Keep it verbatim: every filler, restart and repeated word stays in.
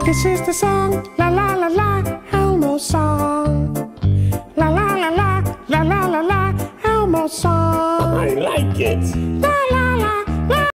This is the song, la la la la, Elmo song. La la la la, la la la la, Elmo song. I like it. La la la.